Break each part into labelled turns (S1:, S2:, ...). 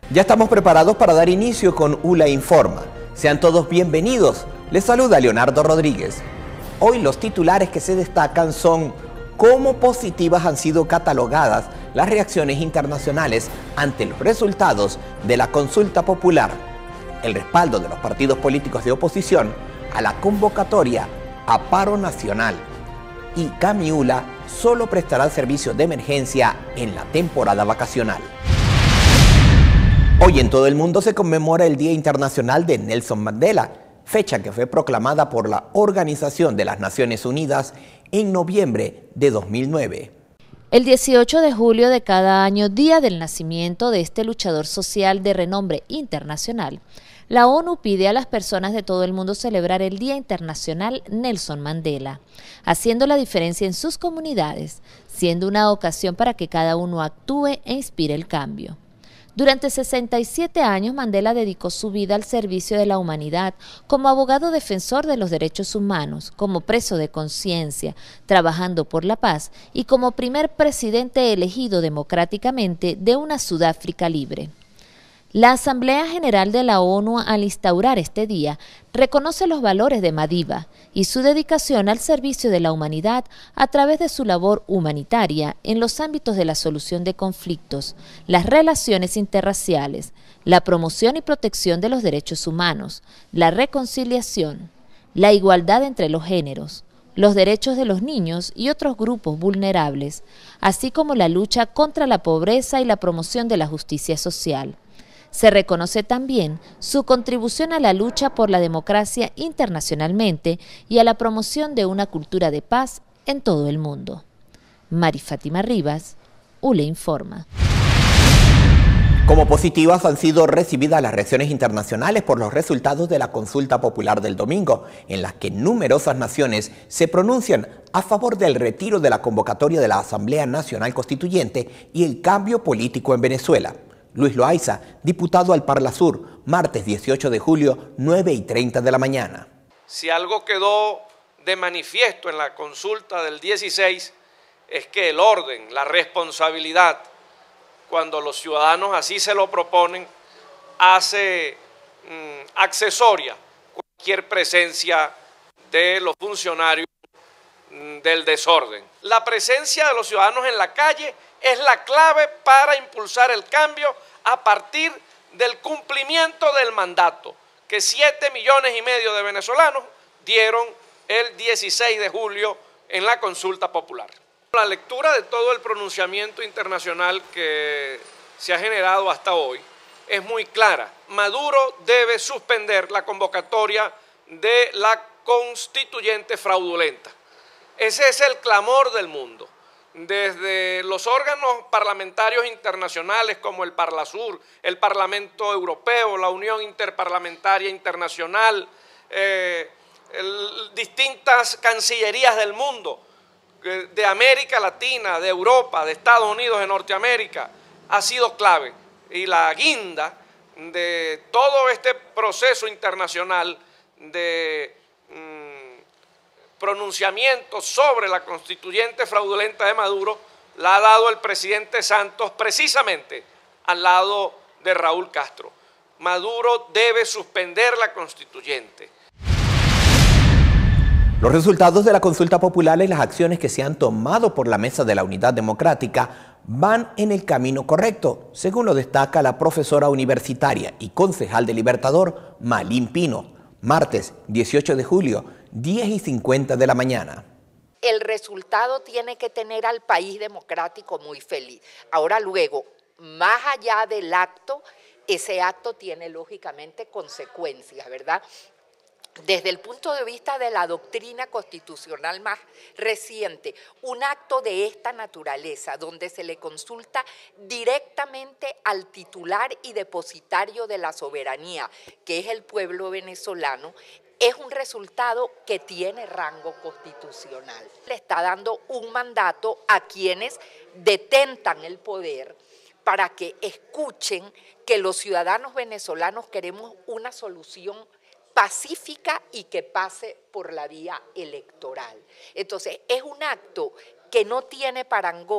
S1: Ya estamos preparados para dar inicio con ULA Informa. Sean todos bienvenidos. Les saluda Leonardo Rodríguez. Hoy los titulares que se destacan son cómo positivas han sido catalogadas las reacciones internacionales ante los resultados de la consulta popular, el respaldo de los partidos políticos de oposición a la convocatoria a paro nacional y Camiula solo prestará servicio de emergencia en la temporada vacacional. Hoy en todo el mundo se conmemora el Día Internacional de Nelson Mandela, fecha que fue proclamada por la Organización de las Naciones Unidas en noviembre de 2009.
S2: El 18 de julio de cada año, día del nacimiento de este luchador social de renombre internacional, la ONU pide a las personas de todo el mundo celebrar el Día Internacional Nelson Mandela, haciendo la diferencia en sus comunidades, siendo una ocasión para que cada uno actúe e inspire el cambio. Durante 67 años, Mandela dedicó su vida al servicio de la humanidad como abogado defensor de los derechos humanos, como preso de conciencia, trabajando por la paz y como primer presidente elegido democráticamente de una Sudáfrica libre. La Asamblea General de la ONU, al instaurar este día, reconoce los valores de Madiba y su dedicación al servicio de la humanidad a través de su labor humanitaria en los ámbitos de la solución de conflictos, las relaciones interraciales, la promoción y protección de los derechos humanos, la reconciliación, la igualdad entre los géneros, los derechos de los niños y otros grupos vulnerables, así como la lucha contra la pobreza y la promoción de la justicia social. Se reconoce también su contribución a la lucha por la democracia internacionalmente y a la promoción de una cultura de paz en todo el mundo. Mari Fátima Rivas, ULA Informa.
S1: Como positivas han sido recibidas las reacciones internacionales por los resultados de la consulta popular del domingo, en las que numerosas naciones se pronuncian a favor del retiro de la convocatoria de la Asamblea Nacional Constituyente y el cambio político en Venezuela. Luis Loaiza, diputado al Parlasur, martes 18 de julio, 9:30 de la mañana.
S3: Si algo quedó de manifiesto en la consulta del 16 es que el orden, la responsabilidad, cuando los ciudadanos así se lo proponen, hace accesoria cualquier presencia de los funcionarios del desorden. La presencia de los ciudadanos en la calle es la clave para impulsar el cambio a partir del cumplimiento del mandato que 7,5 millones de venezolanos dieron el 16 de julio en la consulta popular. La lectura de todo el pronunciamiento internacional que se ha generado hasta hoy es muy clara. Maduro debe suspender la convocatoria de la constituyente fraudulenta. Ese es el clamor del mundo. Desde los órganos parlamentarios internacionales como el Parlasur, el Parlamento Europeo, la Unión Interparlamentaria Internacional, distintas cancillerías del mundo, de América Latina, de Europa, de Estados Unidos, de Norteamérica, ha sido clave. Y la guinda de todo este proceso internacional de pronunciamiento sobre la constituyente fraudulenta de Maduro la ha dado el presidente Santos precisamente al lado de Raúl Castro. Maduro debe suspender la constituyente.
S1: Los resultados de la consulta popular y las acciones que se han tomado por la Mesa de la Unidad Democrática van en el camino correcto, según lo destaca la profesora universitaria y concejal de Libertador, Malín Pino, martes 18 de julio, 10:50 de la mañana.
S4: El resultado tiene que tener al país democrático muy feliz. Ahora luego, más allá del acto, ese acto tiene lógicamente consecuencias, ¿verdad? Desde el punto de vista de la doctrina constitucional más reciente, un acto de esta naturaleza, donde se le consulta directamente al titular y depositario de la soberanía, que es el pueblo venezolano, es un resultado que tiene rango constitucional. Le está dando un mandato a quienes detentan el poder para que escuchen que los ciudadanos venezolanos queremos una solución pacífica y que pase por la vía electoral. Entonces, es un acto que no tiene parangón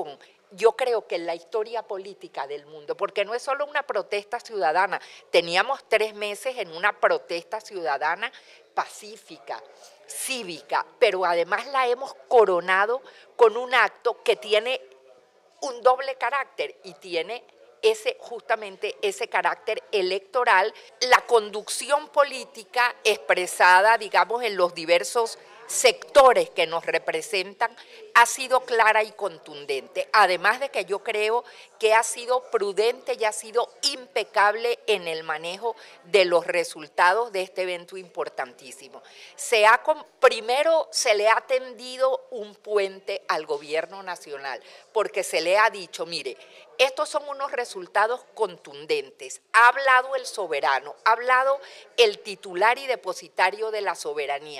S4: yo creo que en la historia política del mundo, porque no es solo una protesta ciudadana, teníamos 3 meses en una protesta ciudadana pacífica, cívica, pero además la hemos coronado con un acto que tiene un doble carácter y tiene justamente ese carácter electoral, la conducción política expresada, digamos, en los diversos sectores que nos representan, ha sido clara y contundente. Además de que yo creo que ha sido prudente y ha sido impecable en el manejo de los resultados de este evento importantísimo. Primero se le ha tendido un puente al gobierno nacional, porque se le ha dicho, mire, estos son unos resultados contundentes. Ha hablado el soberano, ha hablado el titular y depositario de la soberanía.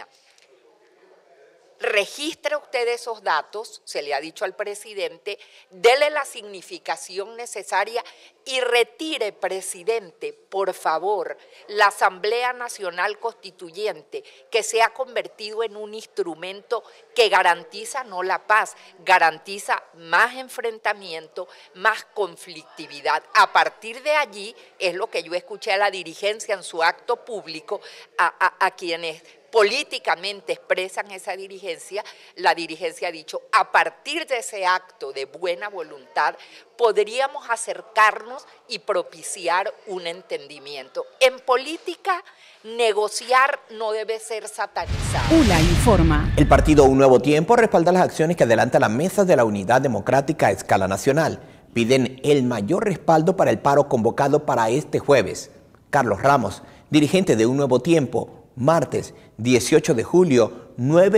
S4: Registre usted esos datos, se le ha dicho al presidente, dele la significación necesaria y retire, presidente, por favor, la Asamblea Nacional Constituyente, que se ha convertido en un instrumento que garantiza no la paz, garantiza más enfrentamiento, más conflictividad. A partir de allí, es lo que yo escuché a la dirigencia en su acto público, a quienes políticamente expresan esa dirigencia, la dirigencia ha dicho, a partir de ese acto de buena voluntad, podríamos acercarnos y propiciar un entendimiento. En política, negociar no debe ser satanizado.
S5: ULA informa.
S1: El partido Un Nuevo Tiempo respalda las acciones que adelanta la Mesa de la Unidad Democrática a escala nacional. Piden el mayor respaldo para el paro convocado para este jueves. Carlos Ramos, dirigente de Un Nuevo Tiempo, martes 18 de julio,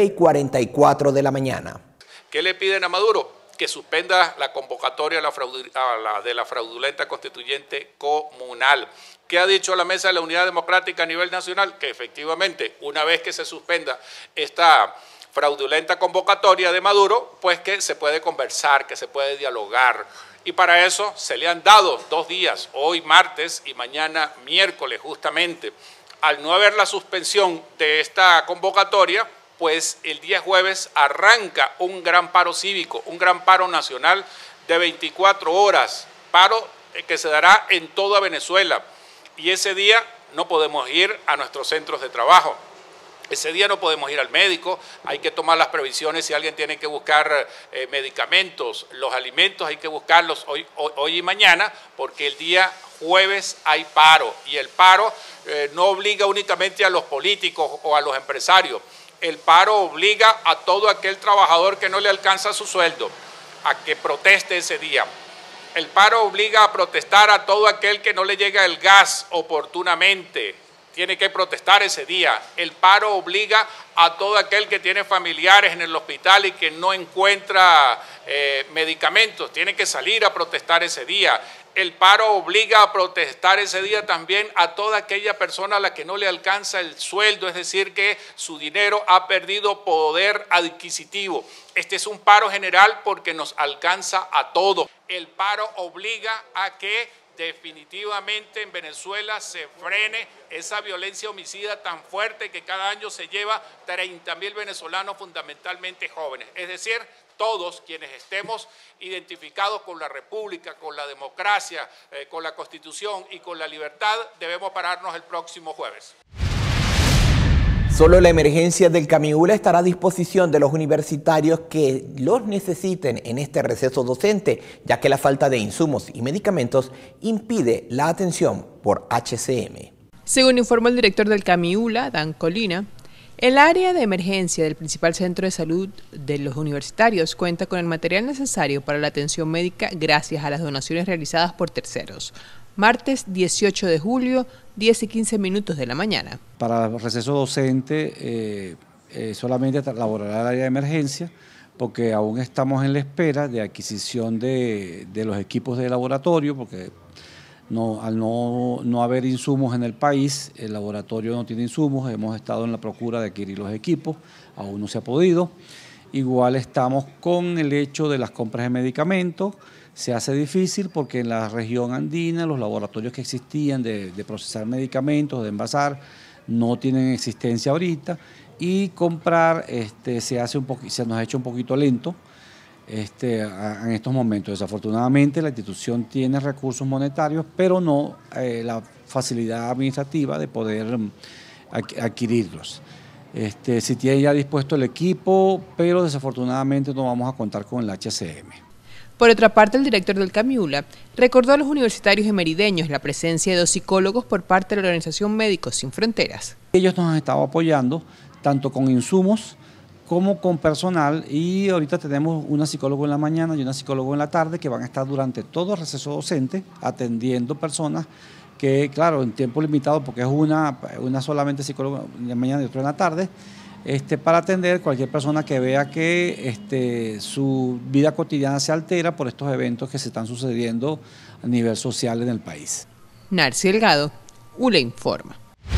S1: 9:44 de la mañana.
S6: ¿Qué le piden a Maduro? Que suspenda la convocatoria de la fraudulenta constituyente comunal. ¿Qué ha dicho la Mesa de la Unidad Democrática a nivel nacional? Que efectivamente, una vez que se suspenda esta fraudulenta convocatoria de Maduro, pues que se puede conversar, que se puede dialogar. Y para eso se le han dado 2 días, hoy martes y mañana miércoles justamente. Al no haber la suspensión de esta convocatoria, pues el día jueves arranca un gran paro cívico, un gran paro nacional de 24 horas, paro que se dará en toda Venezuela. Y ese día no podemos ir a nuestros centros de trabajo. Ese día no podemos ir al médico, hay que tomar las previsiones si alguien tiene que buscar medicamentos, los alimentos hay que buscarlos hoy y mañana, porque el día jueves hay paro y el paro no obliga únicamente a los políticos o a los empresarios, el paro obliga a todo aquel trabajador que no le alcanza su sueldo a que proteste ese día. El paro obliga a protestar a todo aquel que no le llega el gas oportunamente. Tiene que protestar ese día. El paro obliga a todo aquel que tiene familiares en el hospital y que no encuentra medicamentos. Tiene que salir a protestar ese día. El paro obliga a protestar ese día también a toda aquella persona a la que no le alcanza el sueldo, es decir, que su dinero ha perdido poder adquisitivo. Este es un paro general porque nos alcanza a todos. El paro obliga a que definitivamente en Venezuela se frene esa violencia homicida tan fuerte que cada año se lleva 30.000 venezolanos, fundamentalmente jóvenes. Es decir, todos quienes estemos identificados con la República, con la democracia, con la Constitución y con la libertad, debemos pararnos el próximo jueves.
S1: Solo la emergencia del Camiula estará a disposición de los universitarios que los necesiten en este receso docente, ya que la falta de insumos y medicamentos impide la atención por HCM.
S5: Según informó el director del Camiula, Dan Colina, el área de emergencia del principal centro de salud de los universitarios cuenta con el material necesario para la atención médica gracias a las donaciones realizadas por terceros. Martes 18 de julio, 10:15 de la mañana.
S7: Para el receso docente solamente laborará el área de emergencia porque aún estamos en la espera de adquisición de los equipos de laboratorio, porque al no haber insumos en el país, el laboratorio no tiene insumos, hemos estado en la procura de adquirir los equipos, aún no se ha podido. Igual estamos con el hecho de las compras de medicamentos. Se hace difícil porque en la región andina los laboratorios que existían de procesar medicamentos, de envasar, no tienen existencia ahorita y comprar se nos ha hecho un poquito lento. en estos momentos. Desafortunadamente la institución tiene recursos monetarios, pero no la facilidad administrativa de poder adquirirlos. Sí tiene ya dispuesto el equipo, pero desafortunadamente no vamos a contar con el HCM.
S5: Por otra parte, el director del CAMIULA recordó a los universitarios y merideños la presencia de 2 psicólogos por parte de la organización Médicos Sin Fronteras.
S7: Ellos nos han estado apoyando tanto con insumos como con personal, y ahorita tenemos una psicóloga en la mañana y una psicóloga en la tarde que van a estar durante todo el receso docente atendiendo personas que, claro, en tiempo limitado, porque es una solamente psicóloga en la mañana y otra en la tarde, para atender cualquier persona que vea que su vida cotidiana se altera por estos eventos que se están sucediendo a nivel social en el país.
S5: Narci Delgado, ULA Informa.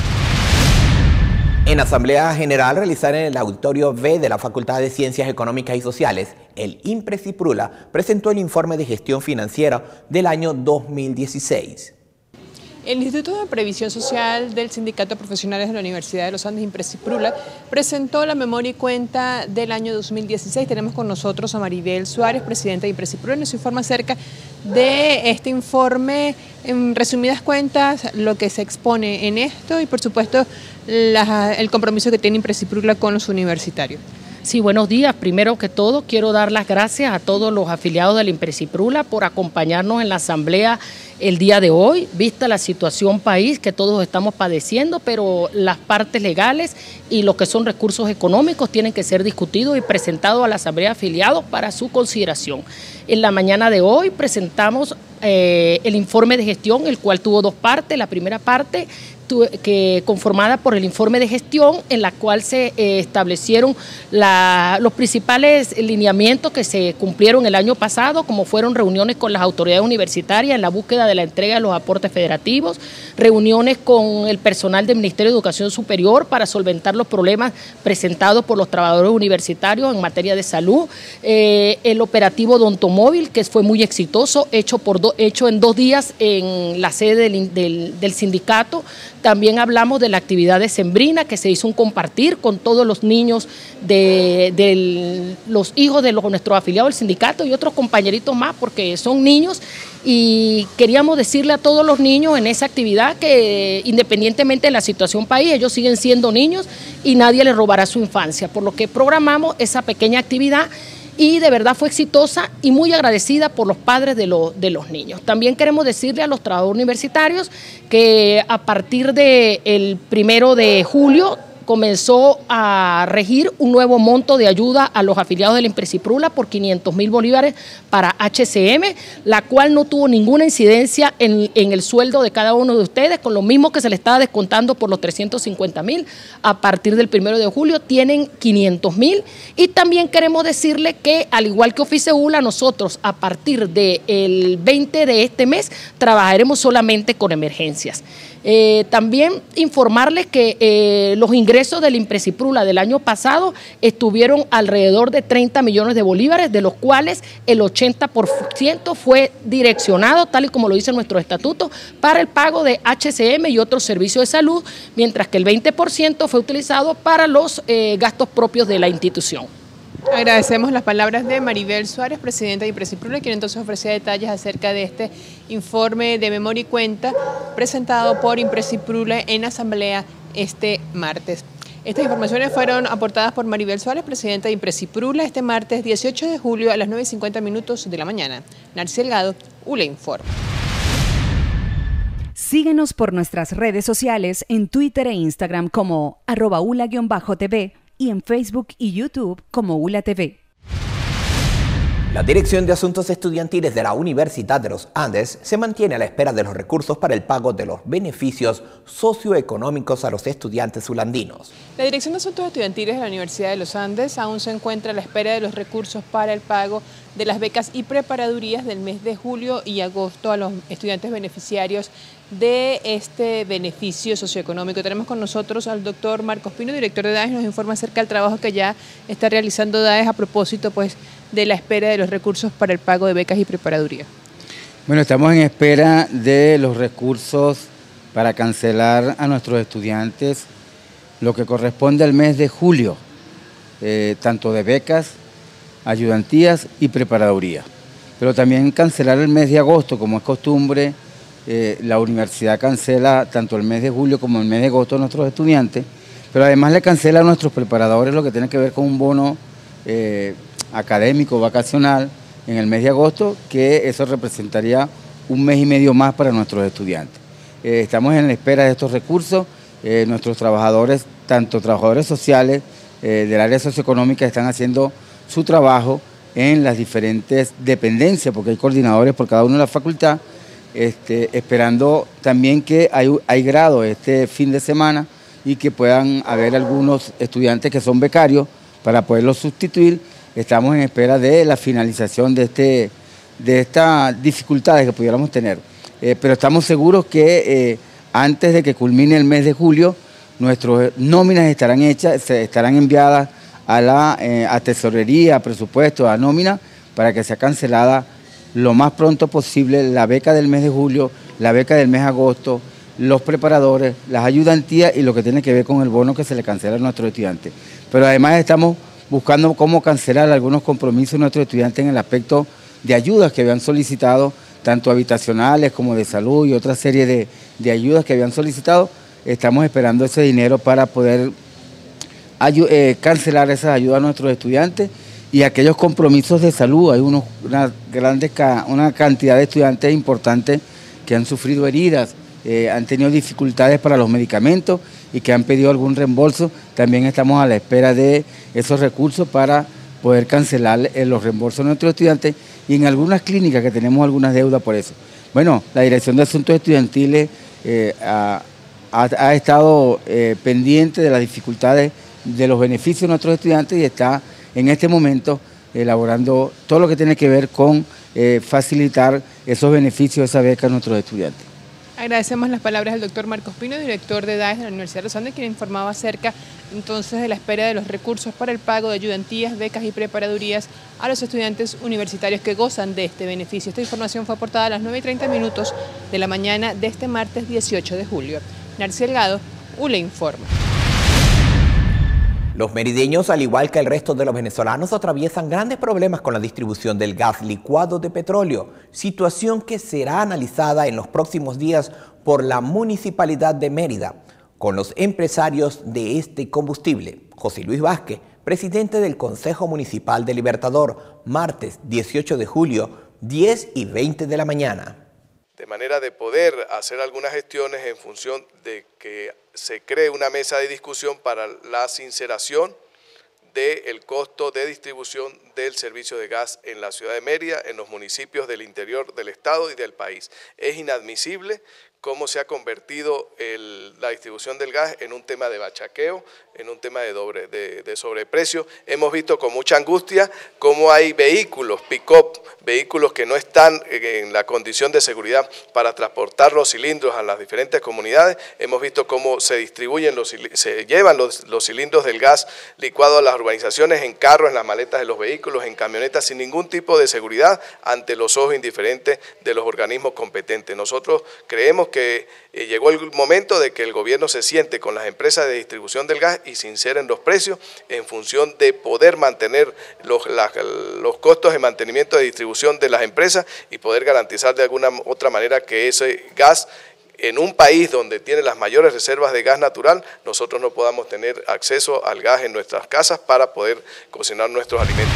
S1: En Asamblea General realizada en el Auditorio B de la Facultad de Ciencias Económicas y Sociales, el IMPRESIPRULA presentó el informe de gestión financiera del año 2016.
S5: El Instituto de Previsión Social del Sindicato de Profesionales de la Universidad de los Andes, IMPRESIPRULA, presentó la memoria y cuenta del año 2016. Tenemos con nosotros a Maribel Suárez, presidenta de IMPRESIPRULA, y nos informa acerca de este informe, en resumidas cuentas, lo que se expone en esto y, por supuesto, el compromiso que tiene IMPRESIPRULA con los universitarios.
S8: Sí, buenos días. Primero que todo, quiero dar las gracias a todos los afiliados del IMPRESIPRULA por acompañarnos en la asamblea el día de hoy, vista la situación país que todos estamos padeciendo, pero las partes legales y lo que son recursos económicos tienen que ser discutidos y presentados a la asamblea de afiliados para su consideración. En la mañana de hoy presentamos el informe de gestión, el cual tuvo 2 partes. La primera parte conformada por el informe de gestión, en la cual se establecieron los principales lineamientos que se cumplieron el año pasado, como fueron reuniones con las autoridades universitarias en la búsqueda de la entrega de los aportes federativos, reuniones con el personal del Ministerio de Educación Superior para solventar los problemas presentados por los trabajadores universitarios en materia de salud, el operativo Odontomóvil, que fue muy exitoso, hecho en 2 días en la sede del sindicato. También hablamos de la actividad decembrina, que se hizo un compartir con todos los niños de los hijos de nuestros afiliados del sindicato y otros compañeritos más, porque son niños, y queríamos decirle a todos los niños en esa actividad que independientemente de la situación país, ellos siguen siendo niños y nadie les robará su infancia, por lo que programamos esa pequeña actividad. Y de verdad fue exitosa y muy agradecida por los padres de los niños. También queremos decirle a los trabajadores universitarios que a partir del 1 de julio comenzó a regir un nuevo monto de ayuda a los afiliados del IMPRESIPRULA por 500.000 bolívares para HCM, la cual no tuvo ninguna incidencia en el sueldo de cada uno de ustedes, con lo mismo que se le estaba descontando por los 350.000. A partir del 1 de julio tienen 500.000. Y también queremos decirle que, al igual que Oficeula, nosotros a partir del 20 de este mes trabajaremos solamente con emergencias. También informarles que los ingresos del IMPRESIPRULA del año pasado estuvieron alrededor de 30 millones de bolívares, de los cuales el 80% fue direccionado, tal y como lo dice nuestro estatuto, para el pago de HCM y otros servicios de salud, mientras que el 20% fue utilizado para los gastos propios de la institución.
S5: Agradecemos las palabras de Maribel Suárez, presidenta de IMPRESIPRULA, quien entonces ofrecía detalles acerca de este informe de memoria y cuenta presentado por IMPRESIPRULA en asamblea este martes. Estas informaciones fueron aportadas por Maribel Suárez, presidenta de IMPRESIPRULA, este martes 18 de julio a las 9:50 de la mañana. Narci Delgado, ULA Informa.
S9: Síguenos por nuestras redes sociales en Twitter e Instagram como @ula_tv y en Facebook y YouTube como ULA TV.
S1: La Dirección de Asuntos Estudiantiles de la Universidad de los Andes se mantiene a la espera de los recursos para el pago de los beneficios socioeconómicos a los estudiantes zulandinos.
S5: La Dirección de Asuntos Estudiantiles de la Universidad de los Andes aún se encuentra a la espera de los recursos para el pago de las becas y preparadurías del mes de julio y agosto a los estudiantes beneficiarios de este beneficio socioeconómico. Tenemos con nosotros al doctor Marcos Pino, director de DAES, nos informa acerca del trabajo que ya está realizando DAES a propósito de la espera de los recursos para el pago de becas y preparaduría.
S10: Bueno, estamos en espera de los recursos para cancelar a nuestros estudiantes lo que corresponde al mes de julio, tanto de becas ayudantías y preparaduría. Pero también cancelar el mes de agosto, como es costumbre, la universidad cancela tanto el mes de julio como el mes de agosto a nuestros estudiantes, pero además le cancela a nuestros preparadores lo que tiene que ver con un bono académico vacacional en el mes de agosto, que eso representaría un mes y medio más para nuestros estudiantes. Estamos en la espera de estos recursos. Nuestros trabajadores, tanto trabajadores sociales del área socioeconómica, están haciendo su trabajo en las diferentes dependencias, porque hay coordinadores por cada una de las facultades, esperando también que hay grado este fin de semana y que puedan haber algunos estudiantes que son becarios para poderlos sustituir. Estamos en espera de la finalización de estas dificultades que pudiéramos tener. Pero estamos seguros que antes de que culmine el mes de julio, nuestras nóminas estarán hechas, estarán enviadas a tesorería, a presupuesto, a nómina, para que sea cancelada lo más pronto posible la beca del mes de julio, la beca del mes de agosto, los preparadores, las ayudantías y lo que tiene que ver con el bono que se le cancela a nuestros estudiantes. Pero además estamos buscando cómo cancelar algunos compromisos de nuestros estudiantes en el aspecto de ayudas que habían solicitado, tanto habitacionales como de salud y otra serie de ayudas que habían solicitado. Estamos esperando ese dinero para poder cancelar esas ayudas a nuestros estudiantes y aquellos compromisos de salud. Hay una cantidad de estudiantes importantes que han sufrido heridas, han tenido dificultades para los medicamentos y que han pedido algún reembolso. También estamos a la espera de esos recursos para poder cancelar los reembolsos de nuestros estudiantes, y en algunas clínicas que tenemos algunas deudas por eso. Bueno, la Dirección de Asuntos Estudiantiles ha estado pendiente de las dificultades de los beneficios de nuestros estudiantes y está en este momento elaborando todo lo que tiene que ver con facilitar esos beneficios, esa beca a nuestros estudiantes.
S5: Agradecemos las palabras del doctor Marcos Pino, director de DAES de la Universidad de los Andes, quien informaba acerca entonces de la espera de los recursos para el pago de ayudantías, becas y preparadurías a los estudiantes universitarios que gozan de este beneficio. Esta información fue aportada a las 9:30 de la mañana de este martes 18 de julio. Narci Delgado, ULA Informa.
S1: Los merideños, al igual que el resto de los venezolanos, atraviesan grandes problemas con la distribución del gas licuado de petróleo, situación que será analizada en los próximos días por la Municipalidad de Mérida, con los empresarios de este combustible. José Luis Vázquez, presidente del Consejo Municipal de Libertador, martes 18 de julio, 10:20 de la mañana.
S11: De manera de poder hacer algunas gestiones en función de que se cree una mesa de discusión para la sinceración del costo de distribución del servicio de gas en la ciudad de Mérida, en los municipios del interior del estado y del país. Es inadmisible cómo se ha convertido la distribución del gas en un tema de bachaqueo, en un tema de sobreprecio. Hemos visto con mucha angustia cómo hay vehículos, pick-up, vehículos que no están en la condición de seguridad para transportar los cilindros a las diferentes comunidades. Hemos visto cómo se distribuyen, se llevan los cilindros del gas licuado a las urbanizaciones en carros, en las maletas de los vehículos, en camionetas, sin ningún tipo de seguridad ante los ojos indiferentes de los organismos competentes. Nosotros creemos que llegó el momento de que el gobierno se siente con las empresas de distribución del gas y sinceren los precios en función de poder mantener los costos de mantenimiento de distribución de las empresas y poder garantizar de alguna otra manera que ese gas, en un país donde tiene las mayores reservas de gas natural, nosotros no podamos tener acceso al gas en nuestras casas para poder cocinar nuestros alimentos.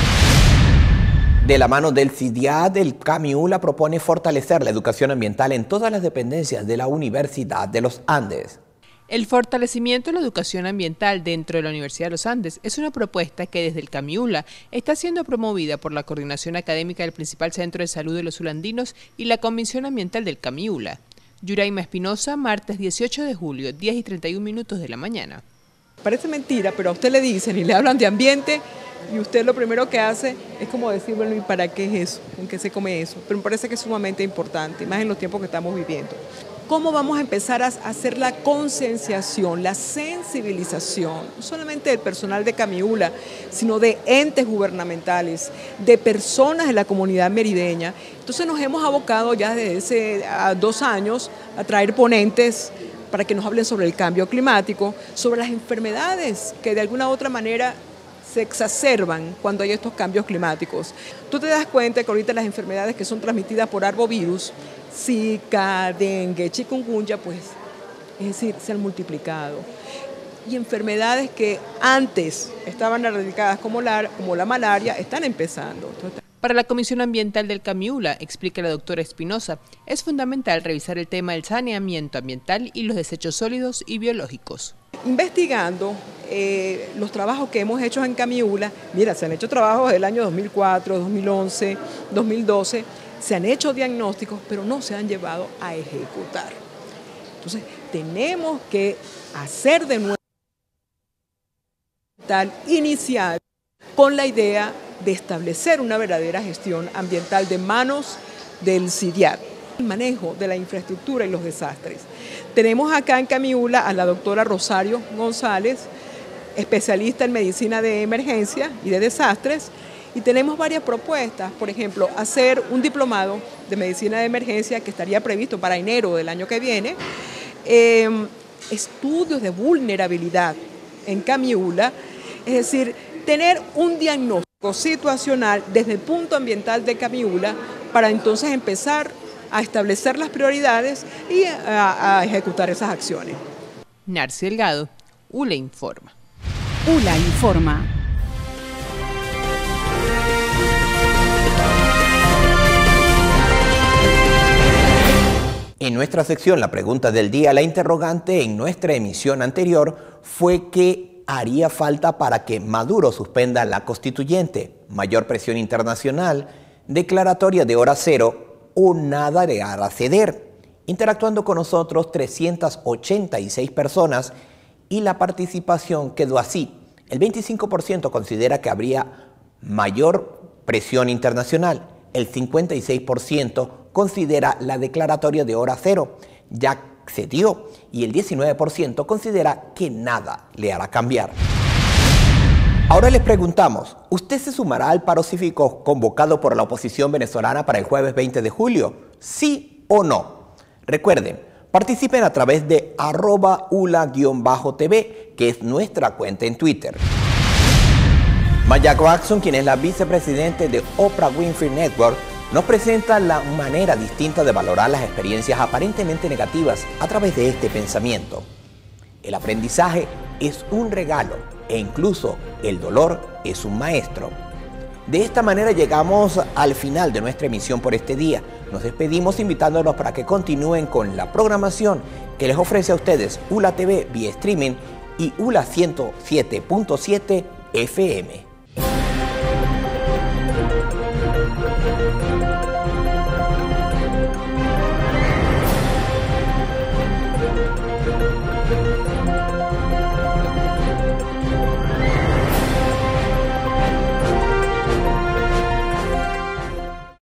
S1: De la mano del CIDIAD, el CAMIULA propone fortalecer la educación ambiental en todas las dependencias de la Universidad de los Andes.
S5: El fortalecimiento de la educación ambiental dentro de la Universidad de los Andes es una propuesta que desde el CAMIULA está siendo promovida por la Coordinación Académica del principal Centro de Salud de los Zulandinos y la Comisión Ambiental del CAMIULA. Yuraima Espinosa, martes 18 de julio, 10:31 de la mañana.
S12: Parece mentira, pero a usted le dicen y le hablan de ambiente y usted lo primero que hace es como decir, bueno, ¿y para qué es eso? ¿En qué se come eso? Pero me parece que es sumamente importante, más en los tiempos que estamos viviendo. ¿Cómo vamos a empezar a hacer la concienciación, la sensibilización, no solamente del personal de CAMIULA, sino de entes gubernamentales, de personas de la comunidad merideña? Entonces nos hemos abocado ya desde hace 2 años a traer ponentes para que nos hablen sobre el cambio climático, sobre las enfermedades que de alguna u otra manera se exacerban cuando hay estos cambios climáticos. Tú te das cuenta que ahorita las enfermedades que son transmitidas por arbovirus, Zika, dengue, chikungunya, pues, es decir, se han multiplicado. Y enfermedades que antes estaban erradicadas como la malaria, están empezando.
S5: Para la Comisión Ambiental del Camiula, explica la doctora Espinosa, es fundamental revisar el tema del saneamiento ambiental y los desechos sólidos y biológicos.
S12: Investigando los trabajos que hemos hecho en Camiula, mira, se han hecho trabajos del año 2004, 2011, 2012, se han hecho diagnósticos, pero no se han llevado a ejecutar. Entonces, tenemos que hacer de nuevo inicial con la idea de establecer una verdadera gestión ambiental de manos del CIDIAT, el manejo de la infraestructura y los desastres. Tenemos acá en Camiula a la doctora Rosario González, especialista en medicina de emergencia y de desastres, y tenemos varias propuestas, por ejemplo, hacer un diplomado de medicina de emergencia que estaría previsto para enero del año que viene, estudios de vulnerabilidad en Camiula, es decir, tener un diagnóstico situacional desde el punto ambiental de Camiula para entonces empezar a establecer las prioridades y a ejecutar esas acciones.
S5: Narci Delgado, ULA Informa.
S9: ULA Informa.
S1: En nuestra sección La Pregunta del Día, la interrogante en nuestra emisión anterior fue ¿qué haría falta para que Maduro suspenda la constituyente? Mayor presión internacional, declaratoria de hora cero o nada de a ceder. Interactuando con nosotros 386 personas y la participación quedó así. El 25% considera que habría mayor presión internacional. El 56% considera la declaratoria de hora cero ya se dio y el 19% considera que nada le hará cambiar. Ahora les preguntamos, ¿usted se sumará al paro cívico convocado por la oposición venezolana para el jueves 20 de julio? ¿Sí o no? Recuerden, participen a través de @ula_tv, que es nuestra cuenta en Twitter. Maya Watson, quien es la vicepresidente de Oprah Winfrey Network, nos presenta la manera distinta de valorar las experiencias aparentemente negativas a través de este pensamiento. El aprendizaje es un regalo e incluso el dolor es un maestro. De esta manera llegamos al final de nuestra emisión por este día. Nos despedimos invitándolos para que continúen con la programación que les ofrece a ustedes ULA TV vía streaming y ULA 107.7 FM.